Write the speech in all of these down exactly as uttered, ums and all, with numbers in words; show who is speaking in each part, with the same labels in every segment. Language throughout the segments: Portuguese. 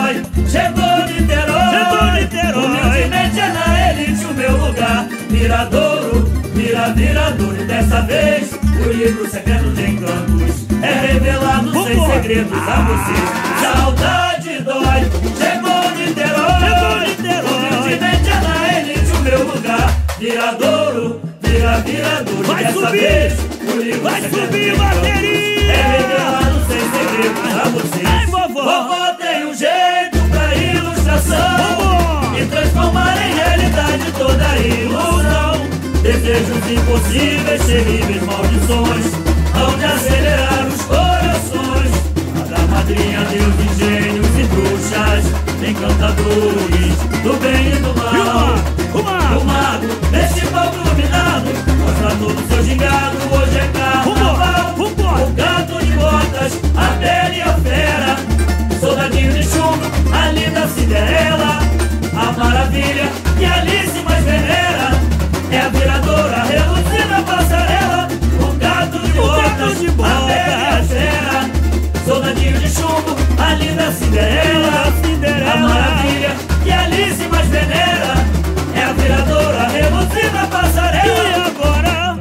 Speaker 1: dói, chegou Niterói.
Speaker 2: Chegou Niterói.
Speaker 1: Humildemente é na elite o meu lugar. Viradouro, vira, viradouro. E dessa vez o livro secreto de encantos é revelado sem
Speaker 2: Vambora.
Speaker 1: segredos a vocês. Saudade dói, chegou Niterói.
Speaker 2: Chegou Niterói.
Speaker 1: Humildemente é na elite o meu lugar. Viradouro, vira, viradouro.
Speaker 2: Vai
Speaker 1: Dessa
Speaker 2: subir.
Speaker 1: vez o livro
Speaker 2: Vai
Speaker 1: secreto
Speaker 2: subir,
Speaker 1: de encantos
Speaker 2: bateria.
Speaker 1: é revelado sem segredos a vocês.
Speaker 2: Ai, vovó.
Speaker 1: Vovó tem um jeito pra ilustração
Speaker 2: Vovó.
Speaker 1: e transformar em realidade toda a ilusão. Desejos impossíveis, terríveis maldições, hão de acelerar os corações. A da madrinha, Deus, gênios e bruxas, encantadores do bem e do
Speaker 2: E o
Speaker 1: mal.
Speaker 2: mago? O mago?
Speaker 1: O mago, neste palco iluminado, mostra todo o seu gingado. Hoje é carnaval.
Speaker 2: Vambora, vambora.
Speaker 1: O gato de botas, a bela e a fera, soldadinho de chumbo, a linda Cinderela, a maravilha que Alice mais venera é a viradora, reluzida passarela. O gato de botas,
Speaker 2: de
Speaker 1: a
Speaker 2: botas.
Speaker 1: bela e a fera, soldadinho de chumbo, a linda Cinderela,
Speaker 2: Cinderela.
Speaker 1: a maravilha que Alice mais venera é a viradora, reluzida passarela.
Speaker 2: E agora?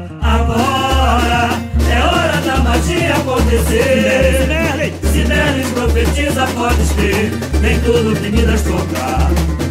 Speaker 1: Agora é hora da magia acontecer.
Speaker 2: Merlin.
Speaker 1: Se Merlin profetiza, podes crer, nem tudo que Midas tocar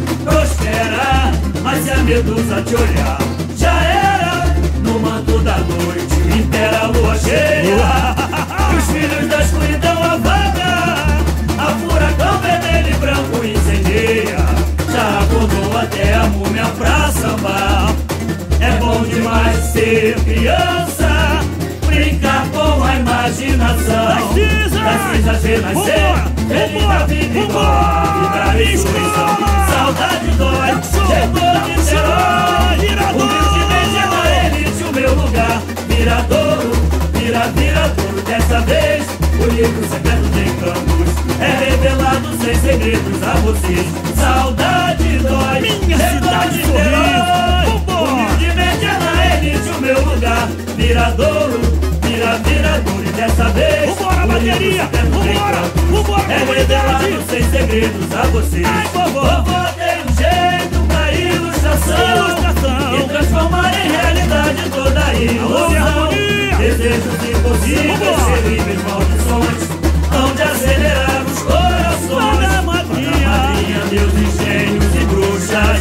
Speaker 1: prospera. Mas se a Medusa te olhar, já era. No manto da noite impera a lua cheia. Os filhos da escuridão apaga, a furacão vermelho e branco incendeia. Já acordou até a múmia pra sambar. É bom demais ser criança, brincar com a imaginação.
Speaker 2: Das cinzas.
Speaker 1: Das cinzas renascer,
Speaker 2: Vambora,
Speaker 1: feliz da vida igual a vida
Speaker 2: vambora.
Speaker 1: e ressurreição. Saudade dói, chegou Niterói.
Speaker 2: Viradouro.
Speaker 1: Humildemente é na elite o meu lugar. Viradouro, vira, viradouro. Dessa vez o livro secreto de encantos é revelado sem segredos a vocês. Saudade dói,
Speaker 2: Minha
Speaker 1: chegou
Speaker 2: cidade
Speaker 1: Niterói.
Speaker 2: sorriso. Vambora.
Speaker 1: Humildemente é na elite o meu lugar. Viradouro, vira, viradouro. E dessa vez
Speaker 2: Vambora,
Speaker 1: o livro
Speaker 2: bateria.
Speaker 1: secreto de
Speaker 2: Vambora,
Speaker 1: encantos
Speaker 2: vambora,
Speaker 1: é
Speaker 2: comunidade.
Speaker 1: revelado sem segredos a vocês.
Speaker 2: Ai, vovó.
Speaker 1: Vovó tem um jeito pra ilustração,
Speaker 2: Ilustração.
Speaker 1: e transformar em realidade toda a
Speaker 2: Alô, minha
Speaker 1: ilusão.
Speaker 2: harmonia.
Speaker 1: Desejos impossíveis,
Speaker 2: Vambora.
Speaker 1: terríveis maldições, hão de acelerar os corações.
Speaker 2: Vai, madrinha.
Speaker 1: A madrinha, deuses, gênios e bruxas,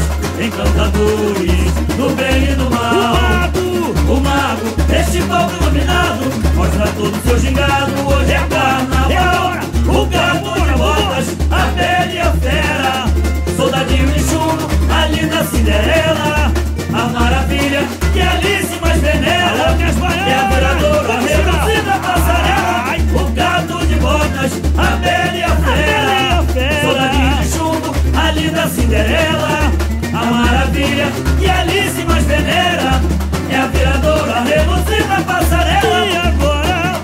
Speaker 1: encantadores do bem e do
Speaker 2: O
Speaker 1: mal.
Speaker 2: mago.
Speaker 1: O mago, neste palco iluminado, mostra todo o seu gingado. Hoje é carnaval.
Speaker 2: É agora.
Speaker 1: O gato de botas, a bela e a fera, soldadinho de chumbo, a linda Cinderela, a maravilha que Alice mais venera
Speaker 2: Alô, minhas baianas.
Speaker 1: é a viradora, a
Speaker 2: Vamos girar.
Speaker 1: reduzida passarela.
Speaker 2: Ai.
Speaker 1: O gato de botas, a bela e a
Speaker 2: bela e a
Speaker 1: fera,
Speaker 2: fera.
Speaker 1: soldadinho de chumbo, a linda Cinderela, a maravilha que Alice mais venera é a viradora, a reduzida passarela.
Speaker 2: E agora?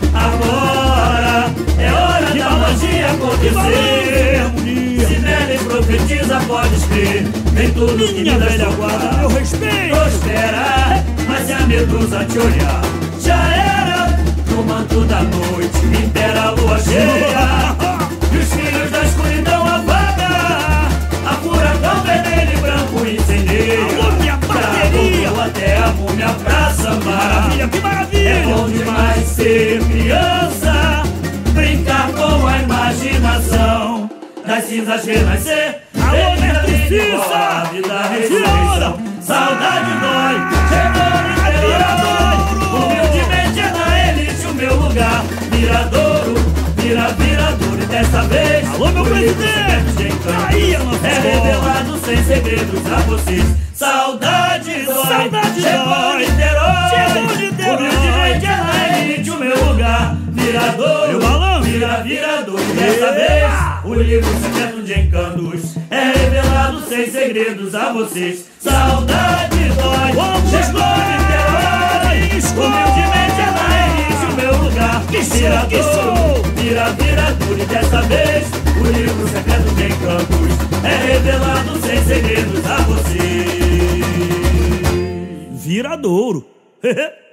Speaker 1: Agora é hora da magia acontecer.
Speaker 2: Harmonia.
Speaker 1: Se Merlin profetiza, podes crer, nem tudo que
Speaker 2: Minha
Speaker 1: Midas
Speaker 2: velha
Speaker 1: tocar
Speaker 2: guarda, meu respeito.
Speaker 1: prospera. Mas se a Medusa te olhar, já era. No manto da noite impera a lua cheia. E os filhos da escuridão apaga, a furacão vermelho e branco incendeia.
Speaker 2: Alô, minha bateria.
Speaker 1: Já acordou até a múmia pra sambar.
Speaker 2: Maravilha, que maravilha.
Speaker 1: É bom demais ser criança, brincar com a imaginação. Das cinzas renascer,
Speaker 2: Alô,
Speaker 1: feliz da
Speaker 2: Neto
Speaker 1: vida
Speaker 2: Cissa.
Speaker 1: igual a vida
Speaker 2: Tira a
Speaker 1: ressurreição.
Speaker 2: onda.
Speaker 1: Saudade dói, chegou Niterói. Humildemente é na elite o meu lugar. Viradouro, vira, viradouro. E dessa vez
Speaker 2: Alô, meu
Speaker 1: o livro
Speaker 2: presidente.
Speaker 1: secreto de encantos
Speaker 2: Aí a nossa
Speaker 1: é
Speaker 2: escola.
Speaker 1: revelado sem segredos a vocês. Saudade dói,
Speaker 2: Saudade
Speaker 1: chegou
Speaker 2: dói.
Speaker 1: Niterói.
Speaker 2: Chegou Niterói.
Speaker 1: Humildemente é na elite o meu lugar. Viradouro,
Speaker 2: Meu balanço.
Speaker 1: vira, viradouro. Dessa vez o livro secreto de encantos é revelado sem segredos a vocês. Saudade dói,
Speaker 2: Vamos
Speaker 1: chegou
Speaker 2: lá.
Speaker 1: Niterói.
Speaker 2: Escola.
Speaker 1: Humildemente é na elite o meu lugar.
Speaker 2: Que show, que show.
Speaker 1: Vira, viradouro. E dessa vez o livro secreto de encantos é revelado sem segredos a vocês.
Speaker 2: Viradouro.